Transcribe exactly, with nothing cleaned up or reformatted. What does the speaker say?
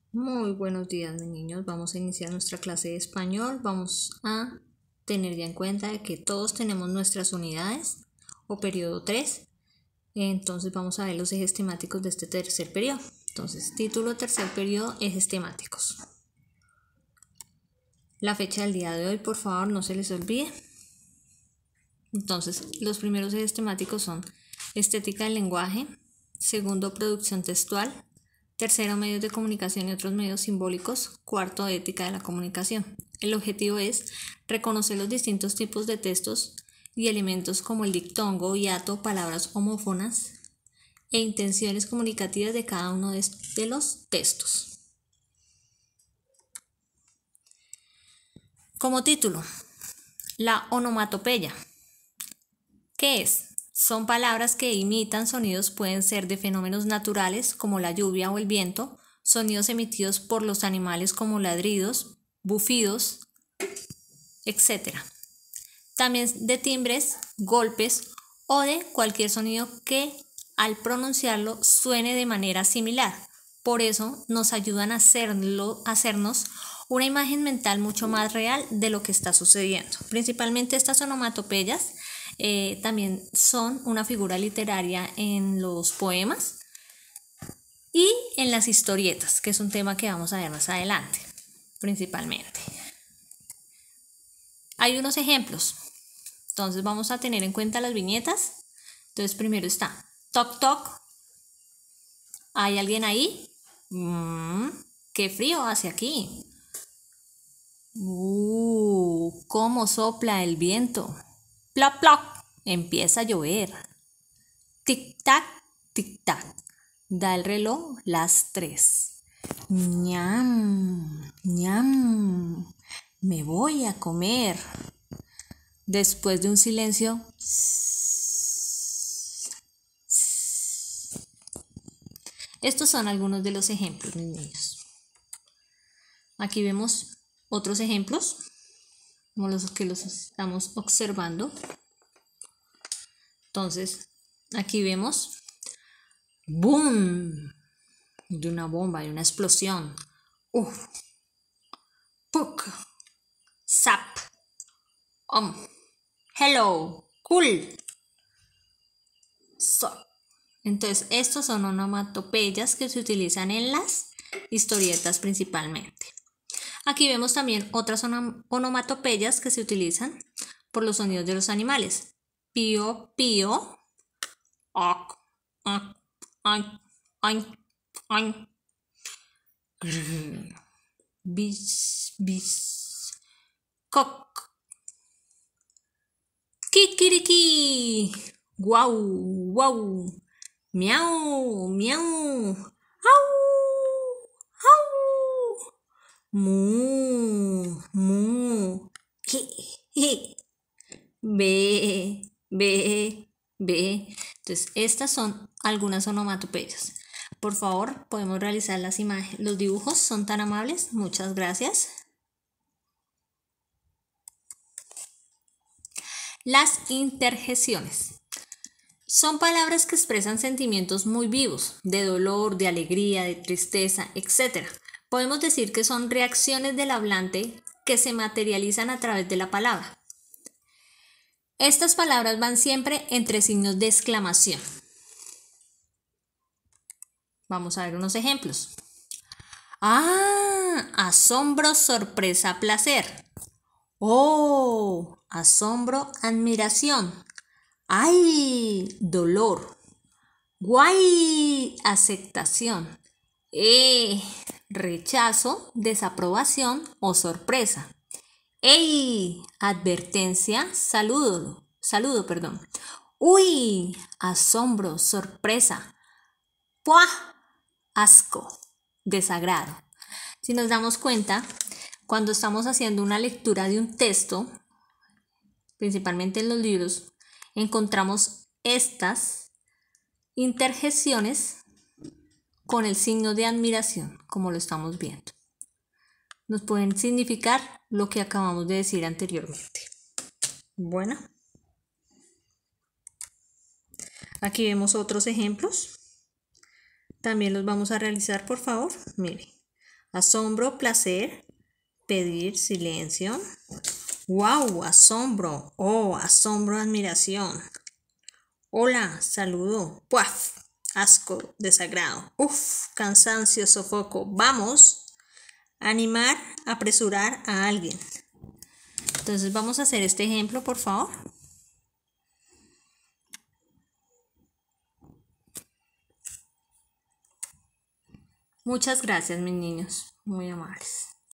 Muy buenos días, mis niños. Vamos a iniciar nuestra clase de español. Vamos a tener ya en cuenta de que todos tenemos nuestras unidades o periodo tres. Entonces vamos a ver los ejes temáticos de este tercer periodo. Entonces, título tercer periodo, ejes temáticos. La fecha del día de hoy, por favor, no se les olvide. Entonces, los primeros ejes temáticos son estética del lenguaje, segundo, producción textual, tercero, medios de comunicación y otros medios simbólicos, cuarto, ética de la comunicación. El objetivo es reconocer los distintos tipos de textos y elementos como el dictongo, hiato, palabras homófonas e intenciones comunicativas de cada uno de, de los textos. Como título, la onomatopeya. ¿Qué es? Son palabras que imitan sonidos, pueden ser de fenómenos naturales como la lluvia o el viento, sonidos emitidos por los animales como ladridos, bufidos, etcétera. También de timbres, golpes o de cualquier sonido que al pronunciarlo suene de manera similar. Por eso nos ayudan a hacerlo, hacernos una imagen mental mucho más real de lo que está sucediendo. Principalmente estas onomatopeyas Eh, también son una figura literaria en los poemas y en las historietas, que es un tema que vamos a ver más adelante, principalmente. Hay unos ejemplos, entonces vamos a tener en cuenta las viñetas. Entonces primero está toc toc. ¿Hay alguien ahí? Mm, ¡Qué frío hace aquí! Uh, ¡Cómo sopla el viento! Plop, plop, empieza a llover. Tic-tac, tic-tac, da el reloj las tres. Ñam, ñam, me voy a comer. Después de un silencio, estos son algunos de los ejemplos, mis niños. Aquí vemos otros ejemplos, como los que los estamos observando. Entonces, aquí vemos boom, de una bomba, de una explosión. Uf, puk, zap, um, hello, cool. So. Entonces, estos son onomatopeyas que se utilizan en las historietas principalmente. Aquí vemos también otras onomatopeyas que se utilizan por los sonidos de los animales. Pío, pío, oc, oc, oc, oc, oc. Bis, bis, coc, kikiriki, guau, guau, miau, miau, au, au, mu, mu, hi, hi, be, be, be. Entonces, estas son algunas onomatopeyas. Por favor, podemos realizar las imágenes. Los dibujos son tan amables. Muchas gracias. Las interjecciones. Son palabras que expresan sentimientos muy vivos, de dolor, de alegría, de tristeza, etcétera. Podemos decir que son reacciones del hablante que se materializan a través de la palabra. Estas palabras van siempre entre signos de exclamación. Vamos a ver unos ejemplos. Ah, asombro, sorpresa, placer. Oh, asombro, admiración. ¡Ay! Dolor. ¡Guay! Aceptación. ¡Eh! Rechazo, desaprobación o sorpresa. ¡Ey! Advertencia, saludo. Saludo, perdón. ¡Uy! Asombro, sorpresa. ¡Puah! Asco, desagrado. Si nos damos cuenta, cuando estamos haciendo una lectura de un texto, principalmente en los libros, encontramos estas interjecciones con el signo de admiración, como lo estamos viendo. Nos pueden significar lo que acabamos de decir anteriormente. Bueno, aquí vemos otros ejemplos. También los vamos a realizar, por favor. Miren. Asombro, placer. Pedir, silencio. Wow, asombro. Oh, asombro, admiración. Hola, saludo. Puaf, asco, desagrado. Uf, cansancio, sofoco. Vamos. Animar, apresurar a alguien. Entonces vamos a hacer este ejemplo, por favor. Muchas gracias, mis niños. Muy amables.